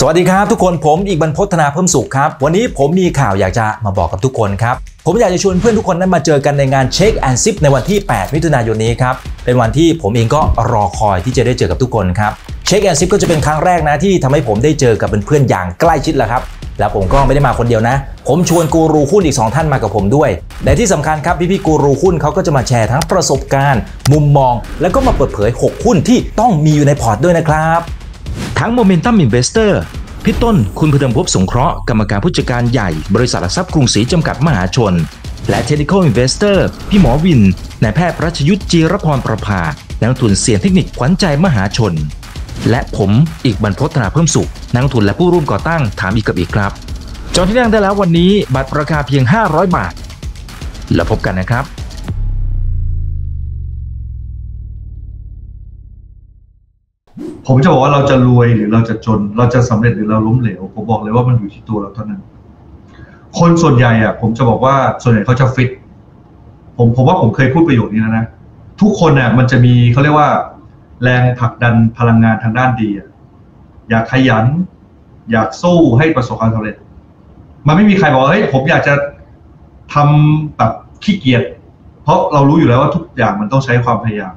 สวัสดีครับทุกคนผมอีกบรรพตนาเพิ่มสุขครับวันนี้ผมมีข่าวอยากจะมาบอกกับทุกคนครับผมอยากจะชวนเพื่อนทุกคนนั้นมาเจอกันในงานเช็คแอนด์ซิปในวันที่8มิถุนายนนี้ครับเป็นวันที่ผมเองก็รอคอยที่จะได้เจอกับทุกคนครับเช็คแอนด์ซิปก็จะเป็นครั้งแรกนะที่ทำให้ผมได้เจอกับเพื่อนๆอย่างใกล้ชิดแหละครับแล้วผมก็ไม่ได้มาคนเดียวนะผมชวนกูรูหุ้นอีก2ท่านมากับผมด้วยและที่สำคัญครับพี่กูรูหุ้นเขาก็จะมาแชร์ทั้งประสบการณ์มุมมองแล้วก็มาเปิดเผย6หุ้นที่ต้องมีอยู่ในพอร์ตด้วยนะครับทั้ง Momentum Investorพี่ต้นคุณพดุงภพสงเคราะห์กรรมการผู้จัดการใหญ่บริษัทหลักทรัพย์กรุงศรีจำกัดมหาชนและ Technical Investor พี่หมอวินนายแพทย์รัชยุทธจีรพรประภานักลงทุนเสี่ยงเทคนิคขวัญใจมหาชนและผมอีกบรรพตนาเพิ่มสุขนักลงทุนและผู้ร่วมก่อตั้งถามอีกกับอีกครับจองที่นั่งได้แล้ววันนี้บัตรราคาเพียง500 บาทแล้วพบกันนะครับผมจะบอกว่าเราจะรวยหรือเราจะจนเราจะสำเร็จหรือเราล้มเหลวผมบอกเลยว่ามันอยู่ที่ตัวเราเท่านั้นคนส่วนใหญ่อะผมจะบอกว่าส่วนใหญ่เขาจะฟิตผมว่าผมเคยพูดประโยคนี้แล้วนะทุกคนเนี่ยมันจะมีเขาเรียกว่าแรงผลักดันพลังงานทางด้านดีอยากขยันอยากสู้ให้ประสบความสำเร็จมันไม่มีใครบอกเฮ้ยผมอยากจะทำแบบขี้เกียจเพราะเรารู้อยู่แล้วว่าทุกอย่างมันต้องใช้ความพยายาม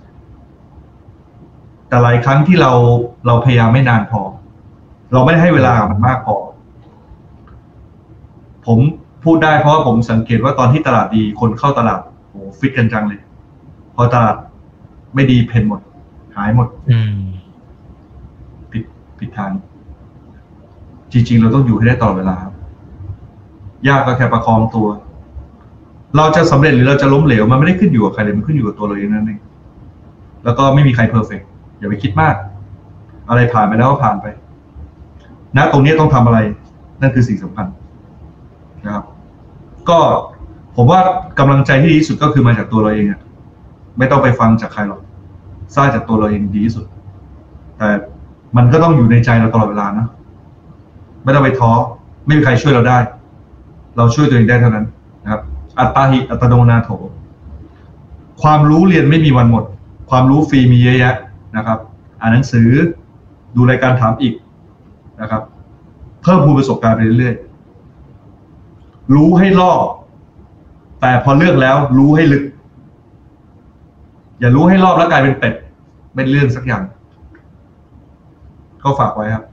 แต่หลายครั้งที่เราพยายามไม่นานพอเราไม่ได้ให้เวลามันมากพอผมพูดได้เพราะว่าผมสังเกตว่าตอนที่ตลาดดีคนเข้าตลาดโหฟิตกันจังเลยพอตลาดไม่ดีเพนหมดหายหมดผิดทางจริงๆเราต้องอยู่ให้ได้ตลอดเวลายากก็แค่ประคองตัวเราจะสำเร็จหรือเราจะล้มเหลวมันไม่ได้ขึ้นอยู่กับใครเลยมันขึ้นอยู่กับตัวเราเองนั่นเองแล้วก็ไม่มีใครเพอร์เฟกต์อย่าไปคิดมากอะไรผ่านไปแล้วก็ผ่านไปณตรงนี้ต้องทำอะไรนั่นคือสิ่งสำคัญนะครับก็ผมว่ากำลังใจที่ดีที่สุดก็คือมาจากตัวเราเองไม่ต้องไปฟังจากใครหรอกสร้างจากตัวเราเองดีที่สุดแต่มันก็ต้องอยู่ในใจเราตลอดเวลานะไม่ต้องไปท้อไม่มีใครช่วยเราได้เราช่วยตัวเองได้เท่านั้นนะครับอัตตาหิอัตโนนาโถความรู้เรียนไม่มีวันหมดความรู้ฟรีมีเยอะแยะนะครับอ่านหนังสือดูรายการถามอีกนะครับเพิ่มพูนประสบการณ์ไปเรื่อยๆรู้ให้รอบแต่พอเลือกแล้วรู้ให้ลึกอย่ารู้ให้รอบแล้วกลายเป็นเป็ดไม่เรื่องสักอย่างก็ฝากไว้ครับ